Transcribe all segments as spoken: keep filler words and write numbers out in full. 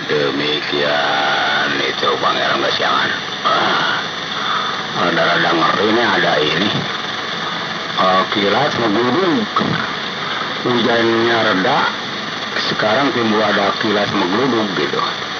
Demikian itu Pangeran Kasiangan. Ah, ada-ada ngeri nih, ada ini. Uh, kilat menggeluduk. Hujannya reda, sekarang timbul ada kilat menggeluduk gitu.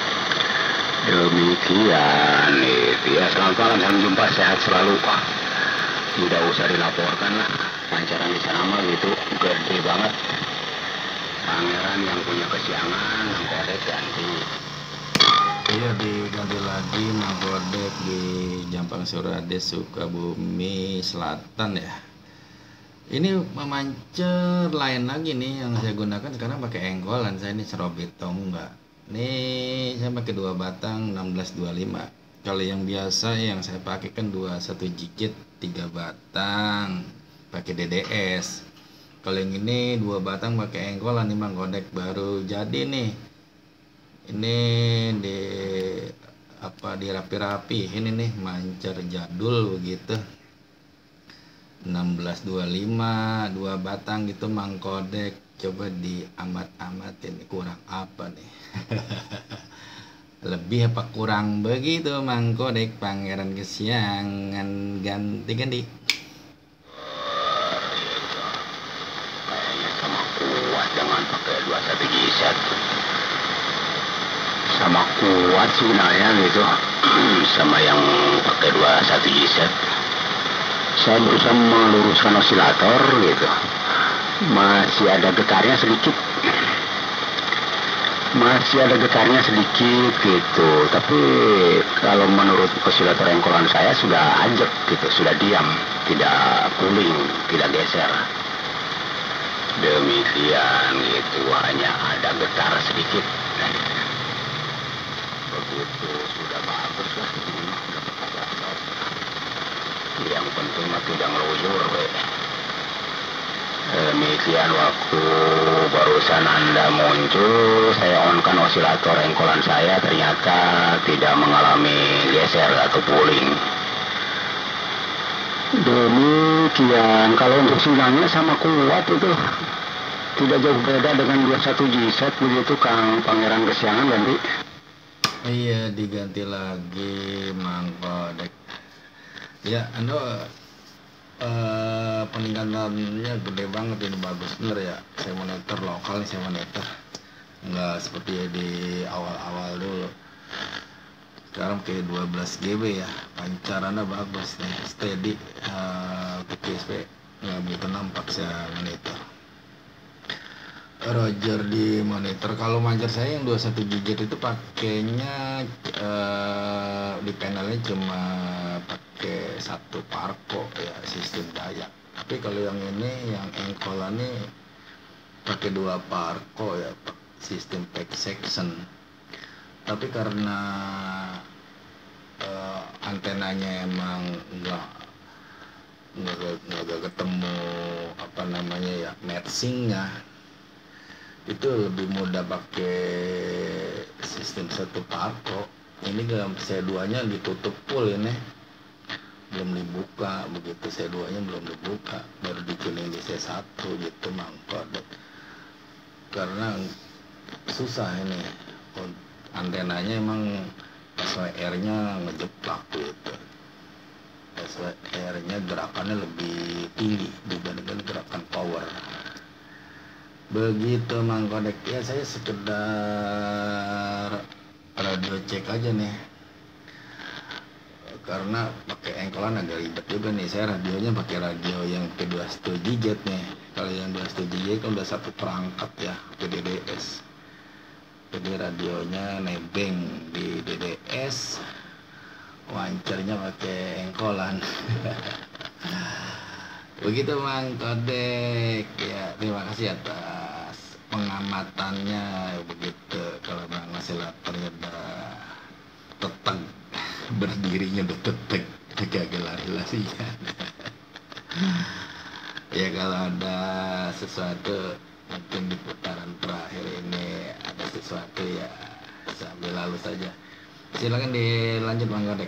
Demikian itu ya. Selamat malam, sampai jumpa, sehat selalu. Tidak usah dilaporkan lah, pancaran di sana mah gitu gede banget. Pangeran yang punya kesiangan, Mangkodek ganti. Iya, diganti lagi Mangkodek di Jampang Surade, Sukabumi Selatan ya. Ini memancer lain lagi nih yang saya gunakan sekarang pakai engkolan. Saya ini serobit tonggak. Nih saya pakai dua batang enam belas dua puluh lima. Kalau yang biasa yang saya pakai kan dua puluh satu jigit tiga batang pakai D D S. Kalau yang ini dua batang pakai engkolan nih Mangkodek baru jadi nih. Ini di apa dirapi-rapi ini nih mancer jadul begitu. enam belas dua puluh lima dua batang gitu Mangkodek. Coba diamat-amatin kurang apa nih. Lebih apa kurang begitu Mangkodek Pangeran Kesiangan ganti-ganti. Kayaknya sama kuat dengan pakai dua puluh satu jiset. Sama kuat sebenarnya gitu. Sama yang pakai dua puluh satu jiset. Saya berusaha meluruskan osilator gitu. Masih ada getarnya sedikit. Masih ada getarnya sedikit gitu. Tapi kalau menurut osilator engkolan saya sudah ajak gitu, sudah diam, tidak cooling, tidak geser. Demikian gitu, hanya ada getar sedikit. Begitu sudah bagus lah, sudah bagus. Yang penting mah tidak ngeluyur we. Demikian waktu barusan Anda muncul, saya onkan osilator engkolan saya, ternyata tidak mengalami geser atau pulling. Demikian, kalau untuk sinyalnya sama kuat itu. Tidak jauh beda dengan dua puluh satu jiset begitu Kang Pangeran Kesiangan ganti. Iya, diganti lagi Mangkodek. Ya, Ando uh, peningkatannya gede banget, ini bagus bener ya. Saya monitor lokal nih, saya monitor nggak seperti di awal-awal dulu. Sekarang kayak dua belas G B ya, pancarannya bagus nih, steady. Uh, P S P nggak begitu nampak saya monitor. Roger di monitor. Kalau mancer saya yang dua puluh satu jigit itu pakainya uh, di panelnya cuma pakai satu parko ya, sistem dayak. Tapi kalau yang ini yang engkolan ini pakai dua parko ya, sistem pack section. Tapi karena uh, antenanya emang enggak nggak nggak ketemu apa namanya ya matchingnya, itu lebih mudah pakai sistem satu parko. Ini gak C dua-nya ditutup full ini, belum dibuka. Begitu C dua-nya belum dibuka, baru dituning di C satu gitu Mangkodek. Karena susah ini, antenanya emang S W R-nya ngejeplak gitu. S W R-nya gerakannya lebih tinggi dibandingkan gerakan power. Begitu Mangkodek ya, saya sekedar radio cek aja nih, karena pakai engkolan agak ribet juga nih. Saya radionya pakai radio yang P dua puluh satu jigit nih. Kalau yang dua puluh satu jigit kan udah satu perangkat ya, P D D S. Jadi radionya nebeng di D D S, wancernya pakai engkolan. Begitu Mangkodek ya, terima kasih atas pengamatannya. Begitu kalau Bang osilatornya udah teteg, berdirinya udah teteg, kagak lari-larinya. Ya kalau ada sesuatu mungkin di putaran terakhir ini ada sesuatu ya sambil lalu saja. Silakan dilanjut Mangkodek.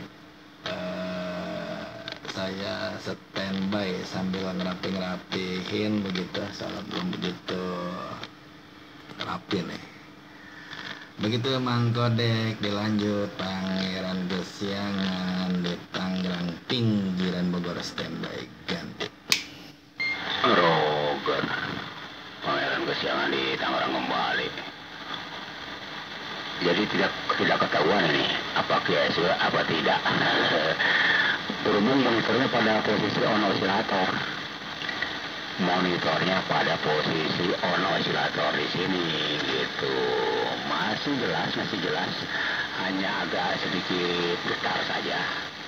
Saya standby sambil ngerapi-ngerapihin begitu, salah belum begitu rapi nih. Begitu Mang Kodek, dilanjut Pangeran Kesiangan di Tangerang pinggiran Bogor, standby ganti. Roger, Pangeran Kesiangan di Tangerang kembali. Jadi tidak tidak ketahuan ini apa Q S W apa tidak. Berhubung monitornya pada posisi on oscillator. Monitornya pada posisi on oscillator di sini gitu. Masih jelas, masih jelas. Hanya agak sedikit getar saja.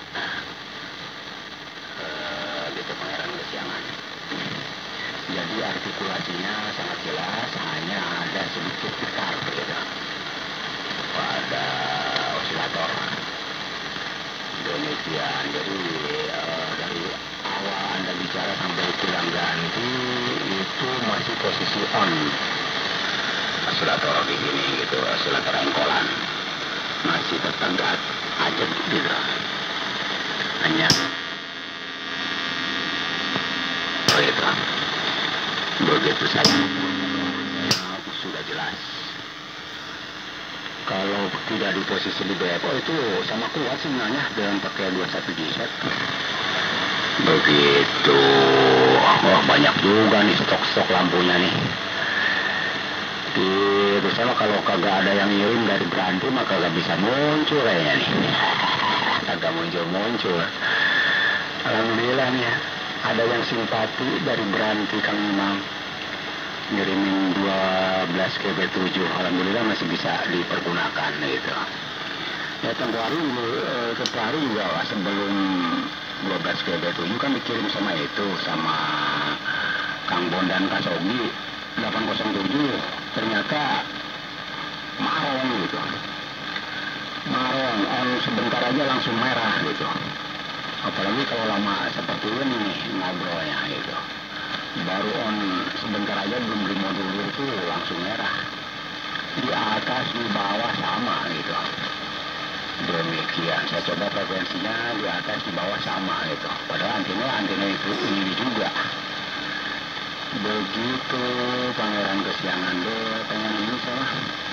Uh, gitu Pangeran Kesiangan. Jadi artikulasinya sangat jelas, hanya ada sedikit getar gitu pada osilator. Demikian. Jadi uh, dari awal Anda bicara sampai bilang ganti itu masih posisi on osilator di sini gitu, osilator engkolan masih tertenggat aja gitu. Hanya begitu. Begitu saja. Sudah jelas. Kalau tidak di posisi di B F O itu sama kuat sebenarnya dengan pakai dua puluh satu G set. Begitu. Oh, banyak juga nih stok-stok lampunya nih. Itu sama kalau kagak ada yang ngirim dari Beranti maka kagak bisa muncul kayaknya nih. Kagak muncul-muncul. Alhamdulillah nih ya. Ada yang simpati dari Beranti Kang Imam. Ngirimin dua belas K B tujuh, alhamdulillah masih bisa dipergunakan gitu. Ya tempo hari, eh, tempo hari juga sebelum dua belas K B tujuh kan dikirim sama itu, sama Kang Bon dan Kak Sogi delapan nol tujuh, ternyata marong gitu. Marong, on sebentar aja langsung merah gitu. Apalagi kalau lama seperti ini ngobrolnya gitu. Baru on sebentar aja belum beli modul itu langsung merah. Di atas di bawah sama gitu. Demikian saya coba frekuensinya di atas di bawah sama gitu. Padahal antena antena itu ini juga. Begitu Pangeran Kesiangan deh pengen ini sama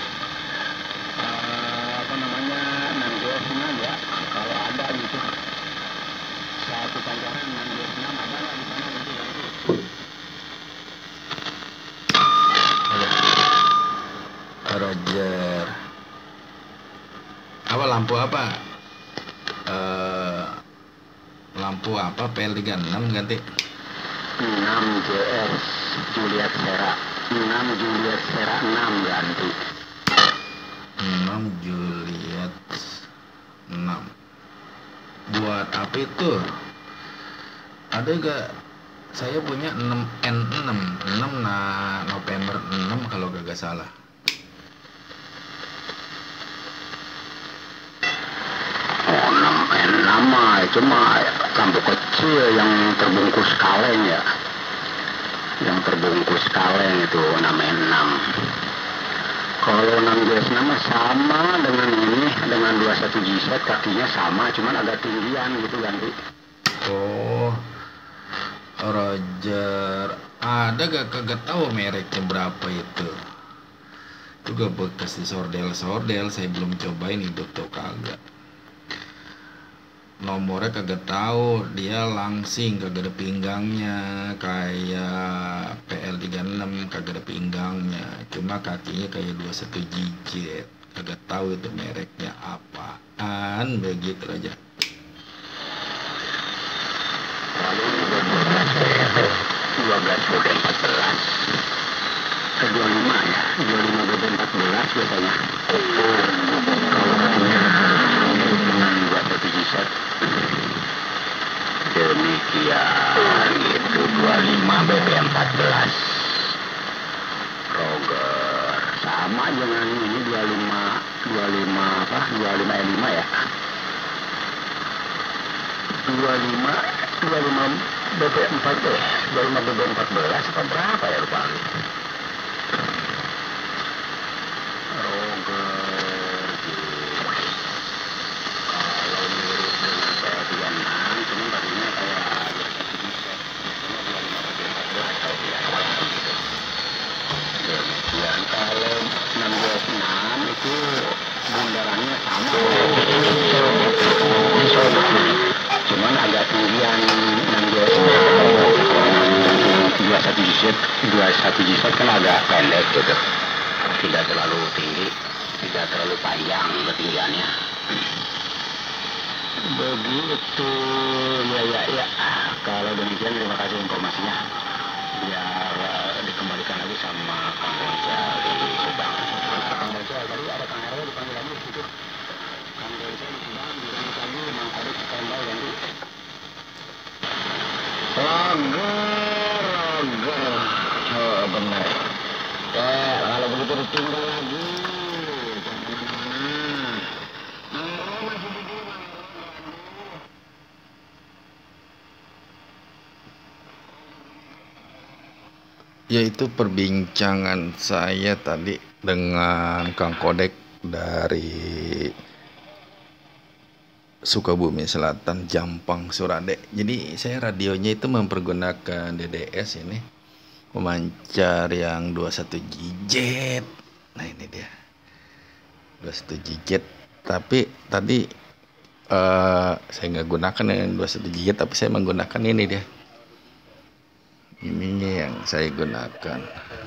uh, apa namanya enam G S enam ya kalau ada gitu. Satu pancaran enam G S enam ada lah di sana gitu ya. Roger. Apa lampu apa? Uh, lampu apa? P L tiga puluh enam ganti. enam J S Juliet Sera. enam Juliet Sera enam ganti. enam Juliet enam. Buat apa itu? Ada gak? Saya punya enam N enam. enam nah November enam kalau gak salah. Oh, enam N enam mah cuma lampu kecil yang terbungkus kaleng ya. Yang terbungkus kaleng itu enam N enam. Kalau enam G S enam sama dengan ini, dengan dua puluh satu G set kakinya sama, cuman agak tinggian gitu ganti. Oh, Roger. Ada gak kagak tahu mereknya berapa itu? Itu gak bekas di sordel-sordel, saya belum cobain hidup tuh kagak. Nomornya kagak tahu, dia langsing kagak ada pinggangnya kayak P L tiga puluh enam kagak ada pinggangnya, cuma kakinya kayak dua puluh satu G jet. Kagak tahu itu mereknya apaan, begitu aja. Lalu dua belas B B empat belas ke dua puluh lima ya, dua puluh lima B B empat belas biasanya. Dengan dua puluh satu G set. Demikian itu dua puluh lima B B empat belas. Roger sama dengan ini dua puluh lima dua puluh lima apa dua puluh lima E lima ya. dua puluh lima dua puluh lima B B empat belas dua puluh lima B B empat belas apa berapa ya lupa nih. Roger kalau mirip dengan P L tiga puluh enam cuma tadinya kayak demikian. Kalau enam dua enam itu agak tinggian enam dua dua satu G dua satu G kan agak pendek gitu, tidak terlalu tinggi, tidak terlalu panjang ketinggiannya. Begitu ya ya ya. Kalau demikian terima kasih informasinya. Biar uh, dikembalikan lagi sama Kang Goncal di Subang. Kang Goncal tadi ada Kang Herwe dipanggil lagi di situ. Kang Goncal di Subang dipanggil lagi, Mang Kadek standby nanti. Roger, Roger. Oh benar. Eh kalau begitu ditinggal lagi. Yaitu perbincangan saya tadi dengan Kang Kodek dari Sukabumi Selatan, Jampang, Surade. Jadi saya radionya itu mempergunakan D D S ini, pemancar yang dua puluh satu G Z. Nah ini dia dua puluh satu G Z. Tapi tadi uh, saya nggak gunakan yang dua puluh satu G Z, tapi saya menggunakan ini dia. Ininya yang saya gunakan.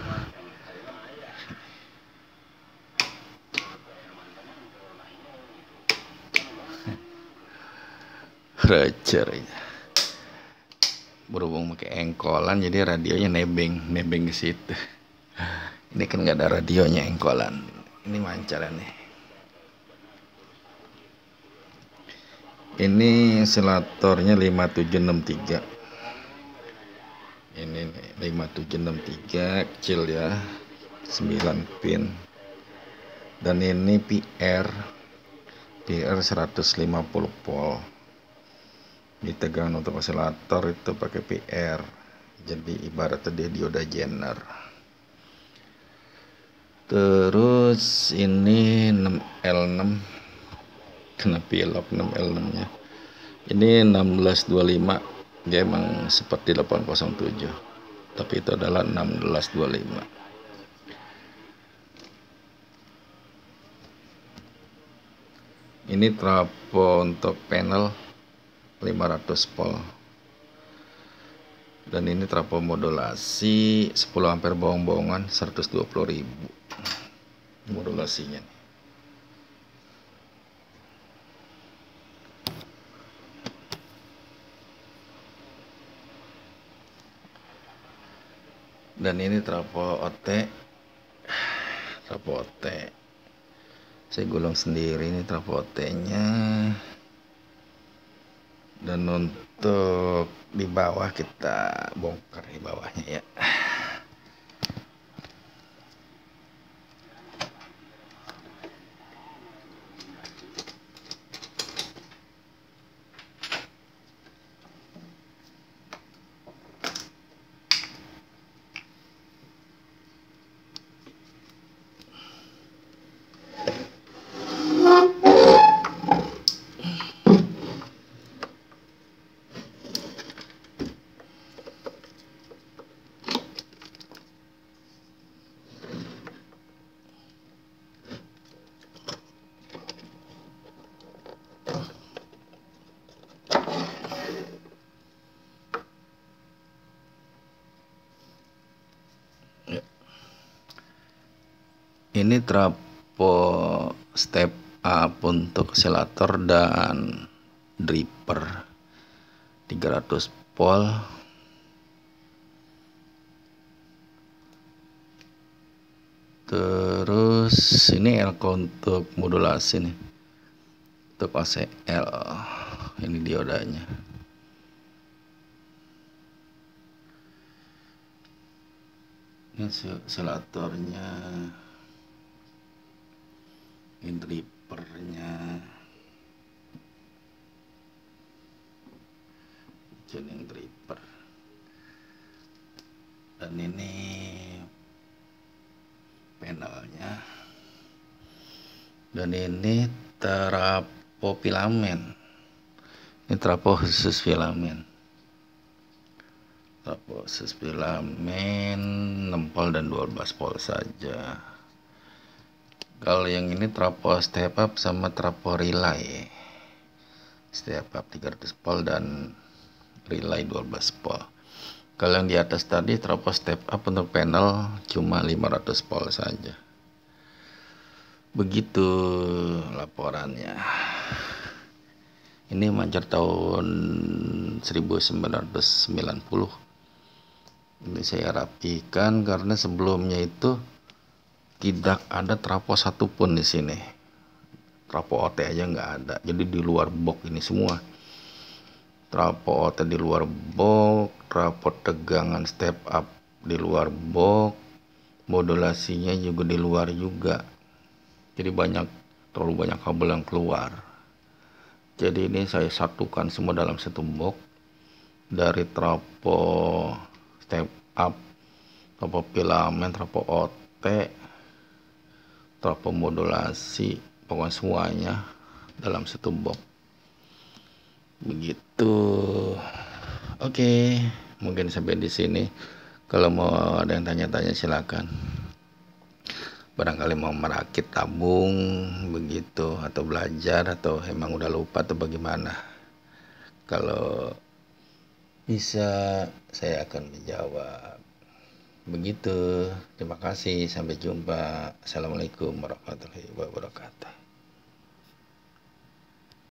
Roger. Berhubung pakai engkolan jadi radionya nebeng, nebeng ke situ. Ini kan nggak ada radionya, engkolan. Ini mancaran nih. Ini selatornya lima tujuh enam tiga. Ini nih, lima tujuh enam tiga kecil ya, sembilan pin. Dan ini P R P R seratus lima puluh volt. Ditegang untuk oscillator itu pakai P R. Jadi ibaratnya dia dioda Zener. Terus ini enam L enam. Kena pilok enam L enam nya. Ini enam belas dua puluh lima. Dia emang seperti delapan nol tujuh, tapi itu adalah enam belas dua puluh lima. Ini trafo untuk panel lima ratus volt. Dan ini trafo modulasi sepuluh ampere bohong-bohongan seratus dua puluh ribu modulasinya. Dan ini trafo O T, trafo O T. Saya gulung sendiri ini trafo O T-nya. Dan untuk di bawah kita bongkar di bawahnya ya. Ini trafo step up untuk oscillator dan dripper tiga ratus volt. Terus ini elko untuk modulasi nih, untuk O C L. Ini diodanya. Ini oscillatornya, ini drippernya, tuning dripper, dan ini panelnya, dan ini trafo filamen. Ini trafo khusus filamen, trafo khusus filamen enam volt dan dua belas volt saja. Kalau yang ini trafo step up sama trafo relay. step up tiga ratus volt dan relay dua belas volt. Kalau yang di atas tadi trafo step up untuk panel cuma lima ratus volt saja. Begitu laporannya. Ini mancar tahun seribu sembilan ratus sembilan puluh. Ini saya rapikan karena sebelumnya itu tidak ada trafo satupun di sini. Trafo O T aja nggak ada. Jadi di luar box ini semua. Trafo O T di luar box, trafo tegangan step up di luar box, modulasinya juga di luar juga. Jadi banyak, terlalu banyak kabel yang keluar. Jadi ini saya satukan semua dalam satu box, dari trafo step up, trafo filamen, trafo O T, trafo modulasi, pokoknya semuanya dalam satu box. Begitu. Oke, mungkin sampai di sini. Kalau mau ada yang tanya-tanya silakan. Barangkali mau merakit tabung begitu, atau belajar, atau emang udah lupa atau bagaimana. Kalau bisa saya akan menjawab. Begitu. Terima kasih, sampai jumpa. Assalamualaikum warahmatullahi wabarakatuh.